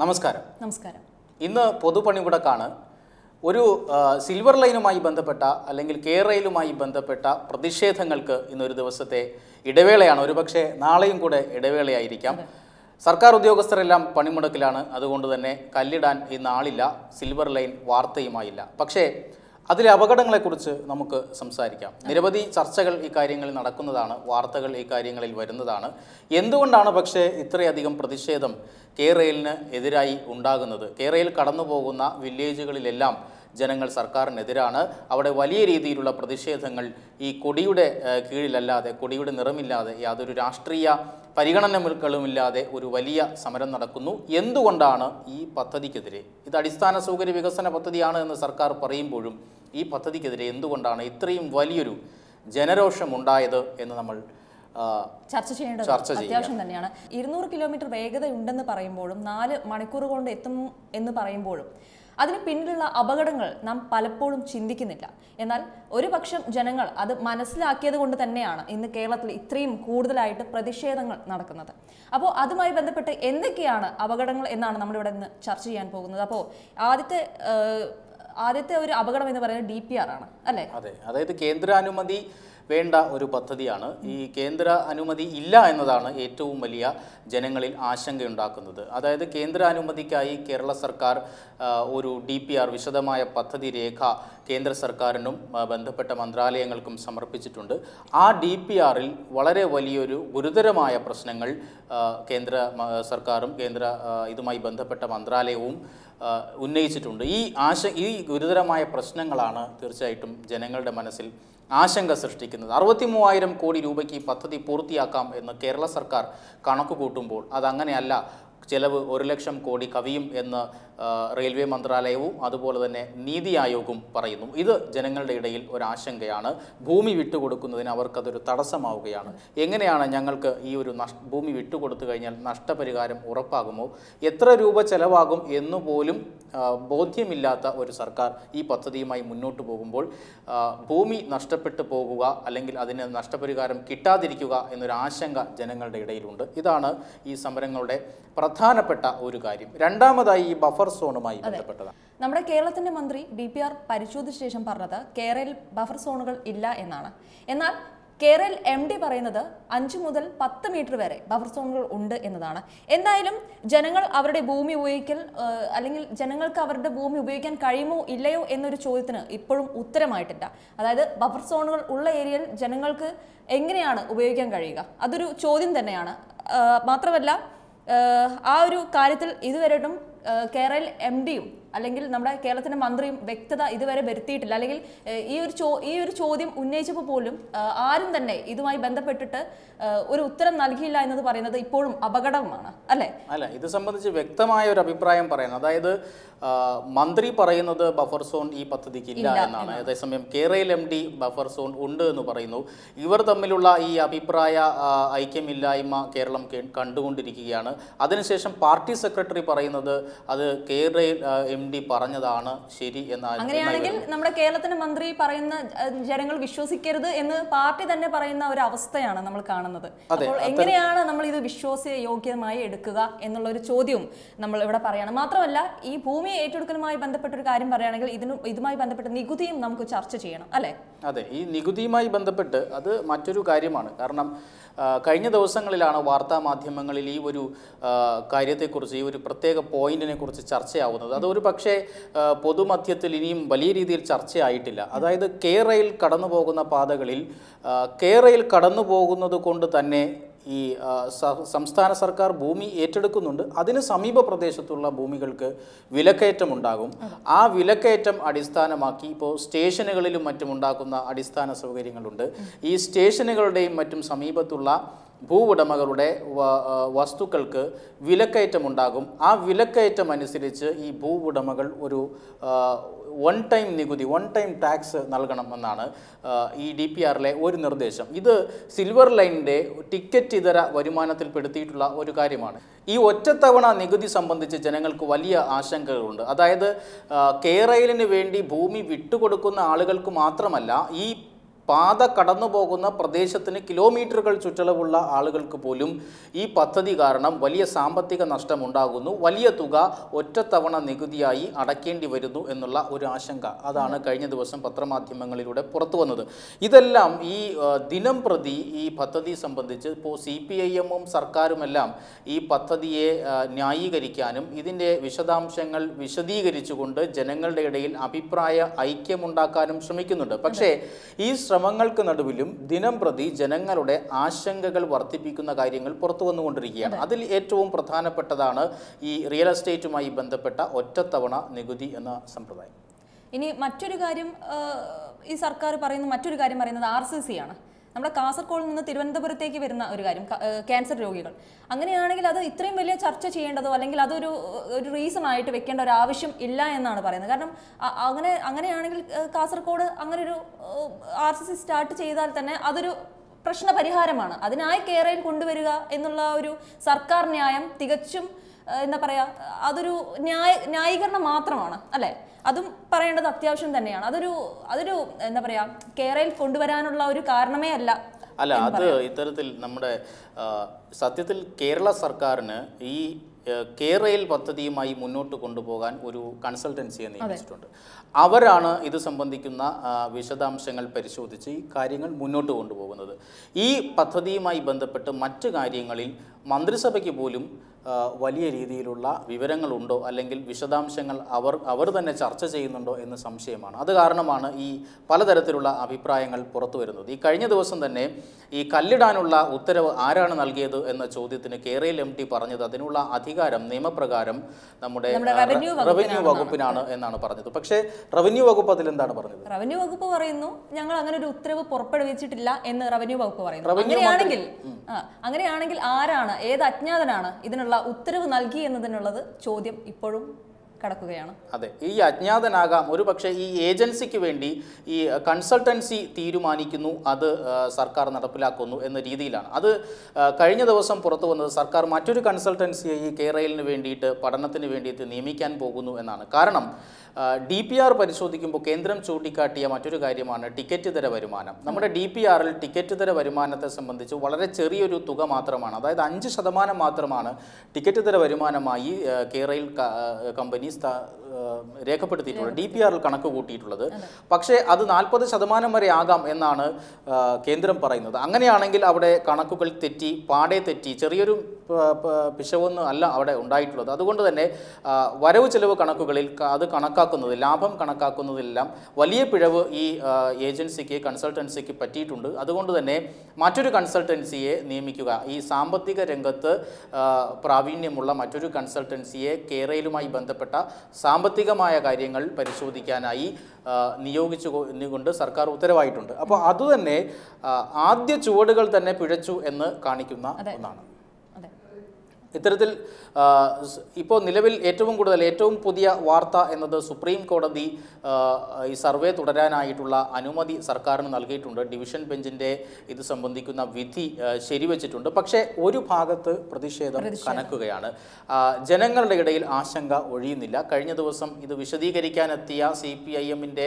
നമസ്കാരം. നമസ്കാരം. ഇന്ന് പൊതുപണിമുടക്കാണ്. ഒരു സിൽവർ ലൈനുമായി ബന്ധപ്പെട്ട അല്ലെങ്കിൽ കയകലയുമായി ബന്ധപ്പെട്ട പ്രതിഷേധങ്ങൾക്ക് ഇന്നൊരു ദിവസത്തെ ഇടവേളയാണ്. ഒരുപക്ഷെ നാളെയും കൂടെ ഇടവേളയായിരിക്കാം. സർക്കാർ ഉദ്യോഗസ്ഥരെല്ലാം പണിമുടക്കിലാണ്. അതുകൊണ്ട് തന്നെ കല്ലിടാൻ ഇന്ന് ആളില്ല. സിൽവർ ലൈൻ വാർത്തയുമായില്ല. പക്ഷേ അതിലെ അപകടങ്ങളെക്കുറിച്ച് നമുക്ക് സംസാരിക്കാം. നിരവധി ചർച്ചകൾ ഈ കാര്യങ്ങളിൽ നടക്കുന്നതാണ്, വാർത്തകൾ ഈ കാര്യങ്ങളിൽ വരുന്നതാണ്. എന്തുകൊണ്ടാണ് പക്ഷേ ഇത്രയധികം പ്രതിഷേധം കയകലയിന് എതിരായി ഉണ്ടാകുന്നത്? കയകലയിൽ കടന്നു പോകുന്ന വില്ലേജുകളിലെല്ലാം ജനങ്ങൾ സർക്കാരിനെതിരാണ്. അവിടെ വലിയ രീതിയിലുള്ള പ്രതിഷേധങ്ങൾ ഈ കൊടിയുടെ കീഴിലല്ലാതെ, കൊടിയുടെ നിറമില്ലാതെ, യാതൊരു രാഷ്ട്രീയ പരിഗണനകളുമില്ലാതെ ഒരു വലിയ സമരം നടക്കുന്നു. എന്തുകൊണ്ടാണ് ഈ പദ്ധതിക്കെതിരെ? ഇത് അടിസ്ഥാന സൗകര്യ വികസന പദ്ധതിയാണ് എന്ന് സർക്കാർ പറയുമ്പോഴും ഈ പദ്ധതിക്കെതിരെ എന്തുകൊണ്ടാണ് ഇത്രയും വലിയൊരു ജനരോഷമുണ്ടായത് എന്ന് നമ്മൾ ചർച്ച ചെയ്യേണ്ടത് അത്യാവശ്യം തന്നെയാണ്. 200 കിലോമീറ്റർ വേഗത ഉണ്ടെന്ന് പറയുമ്പോഴും 4 മണിക്കൂർ കൊണ്ട് എത്തും എന്ന് പറയുമ്പോഴും അതിന് പിന്നിലുള്ള അപകടങ്ങൾ നാം പലപ്പോഴും ചിന്തിക്കുന്നില്ല. എന്നാൽ ഒരു പക്ഷം ജനങ്ങൾ അത് മനസ്സിലാക്കിയത് കൊണ്ട് തന്നെയാണ് ഇന്ന് കേരളത്തിൽ ഇത്രയും കൂടുതലായിട്ട് പ്രതിഷേധങ്ങൾ നടക്കുന്നത്. അപ്പോൾ അതുമായി ബന്ധപ്പെട്ട് എന്തൊക്കെയാണ് അപകടങ്ങൾ എന്നാണ് നമ്മളിവിടെ നിന്ന് ചർച്ച ചെയ്യാൻ പോകുന്നത്. അപ്പോൾ ആദ്യത്തെ ഒരു അപകടം എന്ന് പറയുന്നത് DPR ആണ്, അല്ലേ? അതെ, അതായത് കേന്ദ്ര അനുമതി വേണ്ട ഒരു പദ്ധതിയാണ്. ഈ കേന്ദ്ര അനുമതി ഇല്ല എന്നതാണ് ഏറ്റവും വലിയ ജനങ്ങളിൽ ആശങ്കയുണ്ടാക്കുന്നത്. അതായത് കേന്ദ്ര അനുമതിക്കായി കേരള സർക്കാർ ഒരു DPR വിശദമായ പദ്ധതി രേഖ കേന്ദ്ര സർക്കാരിനും ബന്ധപ്പെട്ട മന്ത്രാലയങ്ങൾക്കും സമർപ്പിച്ചിട്ടുണ്ട്. ആ DPRൽ വളരെ വലിയൊരു ഗുരുതരമായ പ്രശ്നങ്ങൾ കേന്ദ്ര സർക്കാരും ഇതുമായി ബന്ധപ്പെട്ട മന്ത്രാലയവും ഉന്നയിച്ചിട്ടുണ്ട്. ഈ ഗുരുതരമായ പ്രശ്നങ്ങളാണ് തീർച്ചയായിട്ടും ജനങ്ങളുടെ മനസ്സിൽ ആശങ്ക സൃഷ്ടിക്കുന്നത്. 63,000 കോടി രൂപയ്ക്ക് ഈ പദ്ധതി പൂർത്തിയാക്കാം എന്ന് കേരള സർക്കാർ കണക്ക് കൂട്ടുമ്പോൾ അതങ്ങനെയല്ല. ചെലവ് 1 ലക്ഷം കോടി കവിയും എന്ന് റെയിൽവേ മന്ത്രാലയവും അതുപോലെ തന്നെ നീതി ആയോഗവും പറയുന്നു. ഇത് ജനങ്ങളുടെ ഇടയിൽ ഒരാശങ്കയാണ്. ഭൂമി വിട്ടുകൊടുക്കുന്നതിന് അവർക്കതൊരു തടസ്സമാവുകയാണ്. എങ്ങനെയാണ് ഞങ്ങൾക്ക് ഈ ഒരു ഭൂമി വിട്ടുകൊടുത്തു കഴിഞ്ഞാൽ നഷ്ടപരിഹാരം ഉറപ്പാകുമോ, എത്ര രൂപ ചെലവാകും എന്നുപോലും ബോധ്യമില്ലാത്ത ഒരു സർക്കാർ ഈ പദ്ധതിയുമായി മുന്നോട്ട് പോകുമ്പോൾ ഭൂമി നഷ്ടപ്പെട്ടു പോകുക അല്ലെങ്കിൽ അതിന് നഷ്ടപരിഹാരം കിട്ടാതിരിക്കുക എന്നൊരു ആശങ്ക ജനങ്ങളുടെ ഇടയിലുണ്ട്. ഇതാണ് ഈ സമരങ്ങളുടെ പ്രധാനപ്പെട്ട ഒരു കാര്യം. രണ്ടാമതായി ഈ ബഫർ സോണുമായി ബന്ധപ്പെട്ടതാണ്. നമ്മുടെ കേരളത്തിന്റെ മന്ത്രി DPR പരിശോധിച്ച ശേഷം പറഞ്ഞത് കേരളയിൽ ബഫർ സോണുകൾ ഇല്ല എന്നാണ്. എന്നാൽ കേരള MD പറയുന്നത് 5 മുതൽ 10 മീറ്റർ വരെ ബഫർ സോണുകൾ ഉണ്ട് എന്നതാണ്. എന്തായാലും ജനങ്ങൾ അവരുടെ ഭൂമി ഉപയോഗിക്കൽ അല്ലെങ്കിൽ ജനങ്ങൾക്ക് അവരുടെ ഭൂമി ഉപയോഗിക്കാൻ കഴിയുമോ ഇല്ലയോ എന്നൊരു ചോദ്യത്തിന് ഇപ്പോഴും ഉത്തരമായിട്ടില്ല. അതായത് ബഫർ സോണുകൾ ഉള്ള ഏരിയയിൽ ജനങ്ങൾക്ക് എങ്ങനെയാണ് ഉപയോഗിക്കാൻ കഴിയുക? അതൊരു ചോദ്യം തന്നെയാണ്. മാത്രമല്ല ആ ഒരു കാര്യത്തിൽ ഇതുവരെയും കേരള MDയും അല്ലെങ്കിൽ നമ്മുടെ കേരളത്തിന്റെ മന്ത്രിയും വ്യക്തത ഇതുവരെ വരുത്തിയിട്ടില്ല. അല്ലെങ്കിൽ ഈ ഒരു ചോദ്യം ഉന്നയിച്ചപ്പോൾ പോലും ആരും തന്നെ ഇതുമായി ബന്ധപ്പെട്ടിട്ട് ഒരു ഉത്തരം നൽകിയില്ല എന്നത് പറയുന്നത് ഇപ്പോഴും അപകടമാണ്, അല്ലേ? അല്ല, ഇത് സംബന്ധിച്ച് വ്യക്തമായ ഒരു അഭിപ്രായം പറയുന്നത്, അതായത് മന്ത്രി പറയുന്നത് ബഫർ സോൺ ഈ പദ്ധതിക്ക് ഇല്ല എന്നാണ്. അതേസമയം കേരള MD ബഫർ സോൺ ഉണ്ട് എന്ന് പറയുന്നു. ഇവർ തമ്മിലുള്ള ഈ അഭിപ്രായ ഐക്യമില്ലായ്മ കേരളം കണ്ടുകൊണ്ടിരിക്കുകയാണ്. അതിനുശേഷം പാർട്ടി സെക്രട്ടറി പറയുന്നത് അത് കേരള MD പറഞ്ഞതാണ് ശരി എന്നാണ്. അങ്ങനെയാണെങ്കിൽ നമ്മുടെ കേരളത്തിന്റെ മന്ത്രി പറയുന്ന ജനങ്ങൾ വിശ്വസിക്കരുത് എന്ന് പാർട്ടി തന്നെ പറയുന്ന ഒരു അവസ്ഥയാണ് നമ്മൾ കാണുന്നത്. അപ്പോൾ എങ്ങനെയാണ് നമ്മൾ ഇത് വിശ്വാസയോഗ്യമായി എടുക്കുക എന്നുള്ള ഒരു ചോദ്യവും നമ്മൾ ഇവിടെ പറയണം. മാത്രമല്ല ഈ ഭൂമി ഏറ്റെടുക്കലുമായി ബന്ധപ്പെട്ട ഒരു കാര്യം പറയുകയാണെങ്കിൽ ഇതുമായി ബന്ധപ്പെട്ട നികുതിയും നമുക്ക് ചർച്ച ചെയ്യണം, അല്ലേ? അതെ, ഈ നികുതിയുമായി ബന്ധപ്പെട്ട് അത് മറ്റൊരു കാര്യമാണ്. കാരണം കഴിഞ്ഞ ദിവസങ്ങളിലാണ് വാർത്താ മാധ്യമങ്ങളിൽ ഈ ഒരു കാര്യത്തെക്കുറിച്ച്, ഈ ഒരു പ്രത്യേക പോയിന്റിനെ കുറിച്ച് ചർച്ചയാവുന്നത്. അതൊരു പക്ഷേ പൊതുമധ്യത്തിൽ ഇനിയും വലിയ രീതിയിൽ ചർച്ചയായിട്ടില്ല. അതായത് കയകലയിൽ കടന്നു പോകുന്ന പാതകളിൽ കയകലയിൽ കടന്നു പോകുന്നത് കൊണ്ട് തന്നെ ഈ സംസ്ഥാന സർക്കാർ ഭൂമി ഏറ്റെടുക്കുന്നുണ്ട്. അതിന് സമീപ പ്രദേശത്തുള്ള ഭൂമികൾക്ക് വിലക്കയറ്റമുണ്ടാകും. ആ വിലക്കയറ്റം അടിസ്ഥാനമാക്കി ഇപ്പോൾ സ്റ്റേഷനുകളിലും മറ്റും ഉണ്ടാക്കുന്ന അടിസ്ഥാന സൗകര്യങ്ങളുണ്ട്. ഈ സ്റ്റേഷനുകളുടെയും മറ്റും സമീപത്തുള്ള ഭൂവുടമകളുടെ വസ്തുക്കൾക്ക് വിലക്കയറ്റമുണ്ടാകും. ആ വിലക്കയറ്റം അനുസരിച്ച് ഈ ഭൂവുടമകൾ ഒരു വൺ ടൈം ടാക്സ് നൽകണമെന്നാണ് ഈ DPRലെ ഒരു നിർദ്ദേശം. ഇത് സിൽവർ ലൈനിൻ്റെ ടിക്കറ്റ് ഇതര വരുമാനത്തിൽപ്പെടുത്തിയിട്ടുള്ള ഒരു കാര്യമാണ്. ഈ ഒറ്റത്തവണ നികുതി സംബന്ധിച്ച് ജനങ്ങൾക്ക് വലിയ ആശങ്കകളുണ്ട്. അതായത് കയകലയിന് വേണ്ടി ഭൂമി വിട്ടുകൊടുക്കുന്ന ആളുകൾക്ക് മാത്രമല്ല, ഈ പാത കടന്നു പോകുന്ന പ്രദേശത്തിന് കിലോമീറ്ററുകൾ ചുറ്റളവുള്ള ആളുകൾക്ക് പോലും ഈ പദ്ധതി കാരണം വലിയ സാമ്പത്തിക നഷ്ടമുണ്ടാകുന്നു, വലിയ തുക ഒറ്റത്തവണ നികുതിയായി അടയ്ക്കേണ്ടി വരുന്നു എന്നുള്ള ഒരു ആശങ്ക അതാണ് കഴിഞ്ഞ ദിവസം പത്രമാധ്യമങ്ങളിലൂടെ പുറത്തു വന്നത്. ഇതെല്ലാം ഈ ദിനം പ്രതി ഈ പദ്ധതി സംബന്ധിച്ച് ഇപ്പോൾ CPIM-ഉം സർക്കാരുമെല്ലാം ഈ പദ്ധതിയെ ന്യായീകരിക്കാനും ഇതിൻ്റെ വിശദാംശങ്ങൾ വിശദീകരിച്ചുകൊണ്ട് ജനങ്ങളുടെ ഇടയിൽ അഭിപ്രായ ഐക്യമുണ്ടാക്കാനും ശ്രമിക്കുന്നുണ്ട്. പക്ഷേ ഈ ശ്രമങ്ങൾക്ക് നടുവിലും ദിനം പ്രതി ജനങ്ങളുടെ ആശങ്കകൾ വർദ്ധിപ്പിക്കുന്ന കാര്യങ്ങൾ പുറത്തു വന്നുകൊണ്ടിരിക്കുകയാണ്. അതിൽ ഏറ്റവും പ്രധാനപ്പെട്ടതാണ് ഈ റിയൽ എസ്റ്റേറ്റുമായി ബന്ധപ്പെട്ട ഒറ്റത്തവണ നികുതി എന്ന സമ്പ്രദായം. ഇനി മറ്റൊരു കാര്യം ഈ സർക്കാർ പറയുന്നത് RCC ആണ്. നമ്മുടെ കാസർഗോഡ് നിന്ന് തിരുവനന്തപുരത്തേക്ക് വരുന്ന ഒരു കാര്യം, ക്യാൻസർ രോഗികൾ. അങ്ങനെയാണെങ്കിൽ അത് ഇത്രയും വലിയ ചർച്ച ചെയ്യേണ്ടതോ അല്ലെങ്കിൽ അതൊരു റീസൺ ആയിട്ട് വെക്കേണ്ട ഒരു ആവശ്യം ഇല്ല എന്നാണ് പറയുന്നത്. കാരണം അങ്ങനെയാണെങ്കിൽ കാസർഗോഡ് അങ്ങനൊരു RCC സ്റ്റാർട്ട് ചെയ്താൽ തന്നെ അതൊരു പ്രശ്ന പരിഹാരമാണ്. അതിനായി കേരളയിൽ കൊണ്ടുവരിക എന്നുള്ള ഒരു സർക്കാർ ന്യായം തികച്ചും എന്താ പറയുക, അതൊരു ന്യായീകരണം മാത്രമാണ് അല്ലേ? അതും പറയേണ്ടത് അത്യാവശ്യം തന്നെയാണ്. അതൊരു എന്താ പറയുക, കേരളയിൽ കൊണ്ടുവരാനുള്ള ഒരു കാരണമേ അല്ല. അത് ഇത്തരത്തിൽ നമ്മുടെ സത്യത്തിൽ കേരള സർക്കാരിന് ഈ കേരള പദ്ധതിയുമായി മുന്നോട്ട് കൊണ്ടുപോകാൻ ഒരു കൺസൾട്ടൻസിയെ നിയമിച്ചിട്ടുണ്ട്. അവരാണ് ഇത് സംബന്ധിക്കുന്ന വിശദാംശങ്ങൾ പരിശോധിച്ച് ഈ കാര്യങ്ങൾ മുന്നോട്ട് കൊണ്ടുപോകുന്നത്. ഈ പദ്ധതിയുമായി ബന്ധപ്പെട്ട് മറ്റ് കാര്യങ്ങളിൽ മന്ത്രിസഭയ്ക്ക് പോലും വലിയ രീതിയിലുള്ള വിവരങ്ങളുണ്ടോ അല്ലെങ്കിൽ വിശദാംശങ്ങൾ അവർ തന്നെ ചർച്ച ചെയ്യുന്നുണ്ടോ എന്ന് സംശയമാണ്. അത് കാരണമാണ് ഈ പലതരത്തിലുള്ള അഭിപ്രായങ്ങൾ പുറത്തു വരുന്നത്. ഈ കഴിഞ്ഞ ദിവസം തന്നെ ഈ കല്ലിടാനുള്ള ഉത്തരവ് ആരാണ് നൽകിയത് എന്ന ചോദ്യത്തിന് കേരള MD പറഞ്ഞത് അതിനുള്ള അധികാരം നിയമപ്രകാരം നമ്മുടെ റവന്യൂ വകുപ്പിനാണ് എന്നാണ് പറഞ്ഞത്. പക്ഷേ റവന്യൂ വകുപ്പ് അതിൽ എന്താണ് പറഞ്ഞത്? റവന്യൂ വകുപ്പ് പറയുന്നു ഞങ്ങൾ അങ്ങനെ ഒരു ഉത്തരവ് പുറപ്പെടുവിച്ചിട്ടില്ല എന്ന് റവന്യൂ വകുപ്പ് പറയുന്നു. അങ്ങനെയാണെങ്കിൽ ആരാണ്, ഏത് അജ്ഞാതനാണ് ഇതിനുള്ള ഉത്തരവ് നൽകി എന്നതിനുള്ളത് ചോദ്യം ഇപ്പോഴും കടക്കുകയാണ്. അതെ, ഈ അജ്ഞാതനാകാം. ഒരു പക്ഷേ ഈ ഏജൻസിക്ക് വേണ്ടി ഈ കൺസൾട്ടൻസി തീരുമാനിക്കുന്നു, അത് സർക്കാർ നടപ്പിലാക്കുന്നു എന്ന രീതിയിലാണ്. അത് കഴിഞ്ഞ ദിവസം പുറത്തു വന്നത് സർക്കാർ മറ്റൊരു കൺസൾട്ടൻസിയെ ഈ കേരളത്തിന് വേണ്ടിയിട്ട് പഠനത്തിന് വേണ്ടിയിട്ട് നിയമിക്കാൻ പോകുന്നു എന്നാണ്. കാരണം DPR പരിശോധിക്കുമ്പോൾ കേന്ദ്രം ചൂണ്ടിക്കാട്ടിയ മറ്റൊരു കാര്യമാണ് ടിക്കറ്റ് ഇതര വരുമാനം. നമ്മുടെ DPR-ൽ ടിക്കറ്റ് ഇതര വരുമാനത്തെ സംബന്ധിച്ച് വളരെ ചെറിയൊരു തുക മാത്രമാണ്, അതായത് 5% മാത്രമാണ് ടിക്കറ്റ് ഇതര വരുമാനമായി കേരള കമ്പനി രേഖപ്പെടുത്തിയിട്ടുള്ളത്, DPR-ൽ കണക്ക് കൂട്ടിയിട്ടുള്ളത്. പക്ഷേ അത് 40% വരെ ആകാം എന്നാണ് കേന്ദ്രം പറയുന്നത്. അങ്ങനെയാണെങ്കിൽ അവിടെ കണക്കുകൾ പാടെ തെറ്റി, ചെറിയൊരു പിശവൊന്നും അല്ല അവിടെ ഉണ്ടായിട്ടുള്ളത്. അതുകൊണ്ട് തന്നെ വരവ് ചെലവ് കണക്കുകളിൽ അത് കണക്കാക്കുന്നത്, ലാഭം കണക്കാക്കുന്നതിലെല്ലാം വലിയ പിഴവ് ഈ ഏജൻസിക്ക്, കൺസൾട്ടൻസിക്ക് പറ്റിയിട്ടുണ്ട്. അതുകൊണ്ട് തന്നെ മറ്റൊരു കൺസൾട്ടൻസിയെ നിയമിക്കുക, ഈ സാമ്പത്തിക രംഗത്ത് പ്രാവീണ്യമുള്ള മറ്റൊരു കൺസൾട്ടൻസിയെ കേരളയുമായി ബന്ധപ്പെട്ട സാമ്പത്തികമായ കാര്യങ്ങൾ പരിശോധിക്കാനായി നിയോഗിച്ചുകൊണ്ട് സർക്കാർ ഉത്തരവായിട്ടുണ്ട്. അപ്പോൾ അതുതന്നെ ആദ്യ ചുവടുകൾ തന്നെ പിഴച്ചു എന്ന് കാണിക്കുന്ന ഒന്നാണ്. ഇത്തരത്തിൽ ഇപ്പോൾ നിലവിൽ ഏറ്റവും പുതിയ വാർത്ത എന്നത് സുപ്രീം കോടതി ഈ സർവേ തുടരാനായിട്ടുള്ള അനുമതി സർക്കാരിന് നൽകിയിട്ടുണ്ട്. ഡിവിഷൻ ബെഞ്ചിൻ്റെ ഇത് സംബന്ധിക്കുന്ന വിധി ശരിവച്ചിട്ടുണ്ട്. പക്ഷേ ഒരു ഭാഗത്ത് പ്രതിഷേധം കനക്കുകയാണ്. ജനങ്ങളുടെ ഇടയിൽ ആശങ്ക ഒഴിയുന്നില്ല. കഴിഞ്ഞ ദിവസം ഇത് വിശദീകരിക്കാനെത്തിയ CPIM-ൻ്റെ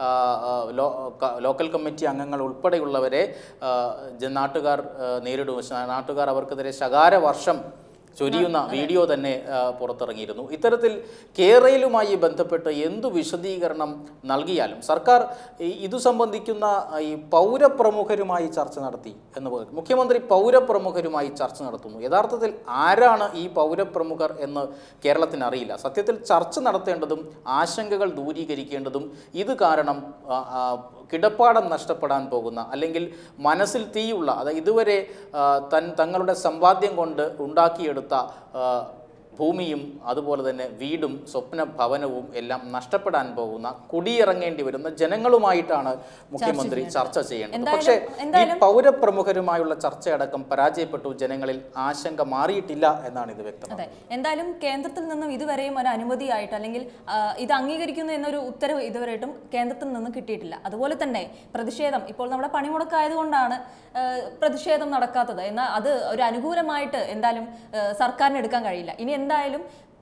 ലോക്കൽ കമ്മിറ്റി അംഗങ്ങൾ ഉൾപ്പെടെയുള്ളവരെ നാട്ടുകാർ നേരിടും. നാട്ടുകാർ അവർക്കെതിരെ ശകാരവർഷം ചൊരിയുന്ന വീഡിയോ തന്നെ പുറത്തിറങ്ങിയിരുന്നു. ഇത്തരത്തിൽ കേരളയുമായി ബന്ധപ്പെട്ട് എന്തു വിശദീകരണം നൽകിയാലും സർക്കാർ ഇതു സംബന്ധിക്കുന്ന ഈ പൗരപ്രമുഖരുമായി ചർച്ച നടത്തി എന്ന് പറഞ്ഞു. മുഖ്യമന്ത്രി പൗരപ്രമുഖരുമായി ചർച്ച നടത്തുന്നു. യഥാർത്ഥത്തിൽ ആരാണ് ഈ പൗരപ്രമുഖർ എന്ന് കേരളത്തിന് അറിയില്ല. സത്യത്തിൽ ചർച്ച നടത്തേണ്ടതും ആശങ്കകൾ ദൂരീകരിക്കേണ്ടതും ഇത് കാരണം കിടപ്പാടം നഷ്ടപ്പെടാൻ പോകുന്ന, അല്ലെങ്കിൽ മനസ്സിൽ തീയുള്ള, അതായത് ഇതുവരെ തങ്ങളുടെ സമ്പാദ്യം കൊണ്ട് ഉണ്ടാക്കിയെടുത്ത ഭൂമിയും അതുപോലെ തന്നെ വീടും സ്വപ്ന ഭവനവും എല്ലാം നഷ്ടപ്പെടാൻ പോകുന്ന, കുടിയിറങ്ങേണ്ടി വരുന്ന ജനങ്ങളുമായിട്ടാണ് മുഖ്യമന്ത്രി ചർച്ച ചെയ്യേണ്ടത്. പക്ഷേ ഈ പൗരപ്രമുഖരുമായുള്ള ചർച്ചയടക്കം പരാജയപ്പെട്ടു. ജനങ്ങളിൽ ആശങ്ക മാറിയിട്ടില്ല എന്നാണ് ഇത് വ്യക്തം. എന്തായാലും കേന്ദ്രത്തിൽ നിന്നും ഇതുവരെയും ഒരു അനുമതിയായിട്ട് അല്ലെങ്കിൽ ഇത് അംഗീകരിക്കുന്നു എന്നൊരു ഉത്തരവ് ഇതുവരെയായിട്ടും കേന്ദ്രത്തിൽ നിന്ന് കിട്ടിയിട്ടില്ല. അതുപോലെ തന്നെ പ്രതിഷേധം ഇപ്പോൾ നമ്മുടെ പണിമുടക്കായതുകൊണ്ടാണ് പ്രതിഷേധം നടക്കാത്തത്. എന്നാൽ അത് ഒരു അനുകൂലമായിട്ട് എന്തായാലും സർക്കാരിന് എടുക്കാൻ കഴിയില്ല. ഇനി എന്തായാലും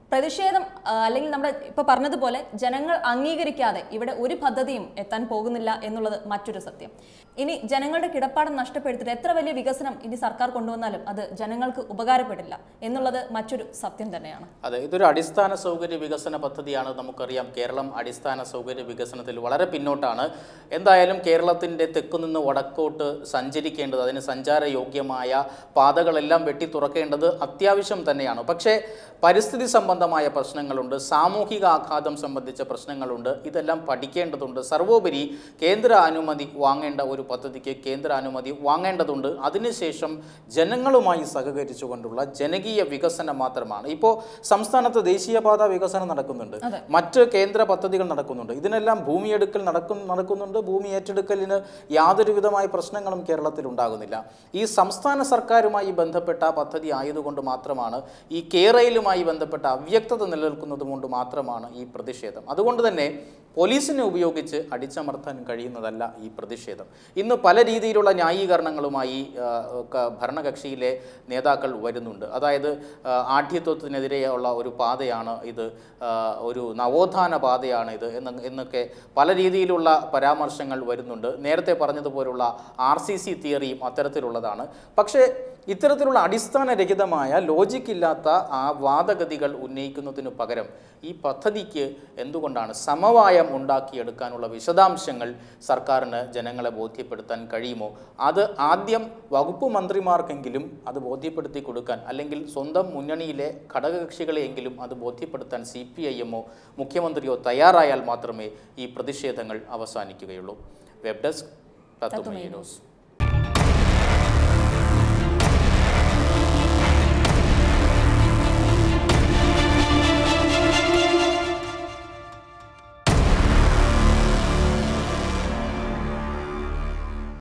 പ്രതിഷേധം അല്ലെങ്കിൽ നമ്മുടെ ഇപ്പോൾ പറഞ്ഞതുപോലെ ജനങ്ങൾ അംഗീകരിക്കാതെ ഇവിടെ ഒരു പദ്ധതിയും എത്താൻ പോകുന്നില്ല എന്നുള്ളത് മറ്റൊരു സത്യം. ഇനി ജനങ്ങളുടെ കിടപ്പാടം നഷ്ടപ്പെടുത്തിയിട്ട് എത്ര വലിയ വികസനം ഇനി സർക്കാർ കൊണ്ടുവന്നാലും അത് ജനങ്ങൾക്ക് ഉപകാരപ്പെടില്ല എന്നുള്ളത് മറ്റൊരു സത്യം തന്നെയാണ്. അതെ, ഇതൊരു അടിസ്ഥാന സൗകര്യ വികസന പദ്ധതിയാണ്. നമുക്കറിയാം കേരളം അടിസ്ഥാന സൗകര്യ വികസനത്തിൽ വളരെ പിന്നോട്ടാണ്. എന്തായാലും കേരളത്തിൻ്റെ തെക്കുനിന്ന് വടക്കോട്ട് സഞ്ചരിക്കേണ്ടത്, അതിന് സഞ്ചാരയോഗ്യമായ പാതകളെല്ലാം വെട്ടി തുറക്കേണ്ടത് അത്യാവശ്യം തന്നെയാണ്. പക്ഷേ പരിസ്ഥിതി സംബന്ധമായ പ്രശ്നങ്ങളുണ്ട്, സാമൂഹിക ആഘാതം സംബന്ധിച്ച പ്രശ്നങ്ങളുണ്ട്. ഇതെല്ലാം പഠിക്കേണ്ടതുണ്ട്. സർവോപരി കേന്ദ്ര അനുമതി വാങ്ങേണ്ട ഒരു പദ്ധതിക്ക് കേന്ദ്ര അനുമതി വാങ്ങേണ്ടതുണ്ട്. അതിനുശേഷം ജനങ്ങളുമായി സഹകരിച്ചുകൊണ്ടുള്ള ജനകീയ വികസനം മാത്രമാണ്. ഇപ്പോൾ സംസ്ഥാനത്ത് ദേശീയപാത വികസനം നടക്കുന്നുണ്ട്, മറ്റ് കേന്ദ്ര പദ്ധതികൾ നടക്കുന്നുണ്ട്. ഇതിനെല്ലാം ഭൂമിയെടുക്കൽ നടക്കുന്നുണ്ട്. ഭൂമി ഏറ്റെടുക്കലിന് യാതൊരു വിധമായ പ്രശ്നങ്ങളും കേരളത്തിൽ ഉണ്ടാകുന്നില്ല. ഈ സംസ്ഥാന സർക്കാരുമായി ബന്ധപ്പെട്ട പദ്ധതി ആയതുകൊണ്ട് മാത്രമാണ്, ഈ കേരളയിലുമായി ബന്ധപ്പെട്ട അവ്യക്തത നിലനിൽക്കുന്നത് കൊണ്ട് മാത്രമാണ് ഈ പ്രതിഷേധം. അതുകൊണ്ട് തന്നെ പോലീസിനെ ഉപയോഗിച്ച് അടിച്ചമർത്താൻ കഴിയുന്നതല്ല ഈ പ്രതിഷേധം. ഇന്ന് പല രീതിയിലുള്ള ന്യായീകരണങ്ങളുമായി ഭരണകക്ഷിയിലെ നേതാക്കൾ വരുന്നുണ്ട്. അതായത് ആഢ്യത്വത്തിനെതിരെയുള്ള ഒരു പാതയാണ് ഇത്, ഒരു നവോത്ഥാന പാതയാണ് ഇത് എന്നൊക്കെ പല രീതിയിലുള്ള പരാമർശങ്ങൾ വരുന്നുണ്ട്. നേരത്തെ പറഞ്ഞതുപോലുള്ള RCC തിയറിയും അത്തരത്തിലുള്ളതാണ്. പക്ഷേ ഇത്തരത്തിലുള്ള അടിസ്ഥാനരഹിതമായ ലോജിക്കില്ലാത്ത ആ വാദഗതികൾ ഉന്നയിക്കുന്നതിനു പകരം ഈ പദ്ധതിക്ക് എന്തുകൊണ്ടാണ് സമവായം ഉണ്ടാക്കിയെടുക്കാനുള്ള വിശദാംശങ്ങൾ സർക്കാരിന് ജനങ്ങളെ ബോധ്യപ്പെടുത്താൻ കഴിയുമോ? അത് ആദ്യം വകുപ്പ് മന്ത്രിമാർക്കെങ്കിലും അത് ബോധ്യപ്പെടുത്തി കൊടുക്കാൻ, അല്ലെങ്കിൽ സ്വന്തം മുന്നണിയിലെ ഘടകകക്ഷികളെയെങ്കിലും അത് ബോധ്യപ്പെടുത്താൻ CPIMോ മുഖ്യമന്ത്രിയോ തയ്യാറായാൽ മാത്രമേ ഈ പ്രതിഷേധങ്ങൾ അവസാനിക്കുകയുള്ളൂ. Web desk Tatwamayi news.